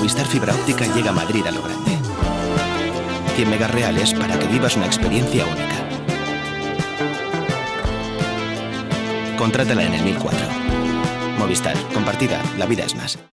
Movistar Fibra Óptica llega a Madrid a lo grande. 100 megas reales para que vivas una experiencia única. Contrátala en el 1004. Movistar, compartida, la vida es más.